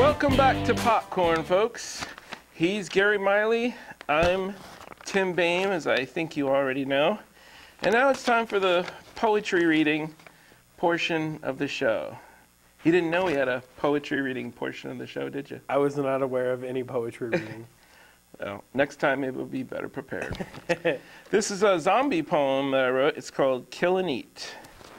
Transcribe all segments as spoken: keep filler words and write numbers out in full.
Welcome back to Popcorn, folks. He's Gary Miley. I'm Tim Boehm, as I think you already know. And now it's time for the poetry reading portion of the show. You didn't know we had a poetry reading portion of the show, did you? I was not aware of any poetry reading. Well, next time maybe we'll be better prepared. This is a zombie poem that I wrote. It's called Kill and Eat.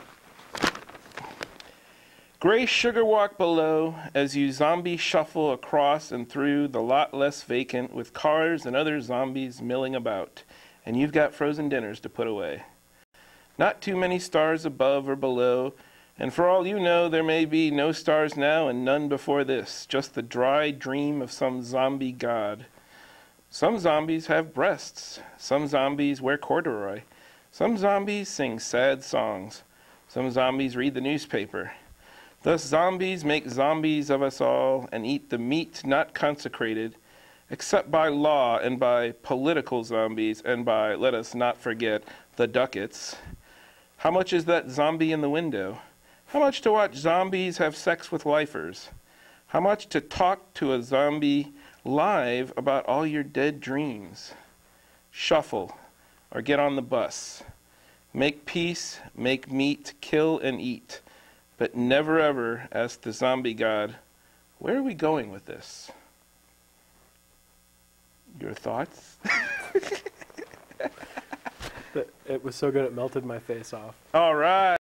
Gray sugar walk below as you zombie shuffle across and through the lot less vacant with cars and other zombies milling about, and you've got frozen dinners to put away. Not too many stars above or below, and for all you know, there may be no stars now and none before this, just the dry dream of some zombie god. Some zombies have breasts. Some zombies wear corduroy. Some zombies sing sad songs. Some zombies read the newspaper. Thus zombies make zombies of us all and eat the meat not consecrated, except by law and by political zombies and by, let us not forget, the ducats. How much is that zombie in the window? How much to watch zombies have sex with lifers? How much to talk to a zombie live about all your dead dreams? Shuffle or get on the bus. Make peace, make meat, kill and eat. But never ever ask the zombie god, where are we going with this? Your thoughts? It was so good it melted my face off. All right.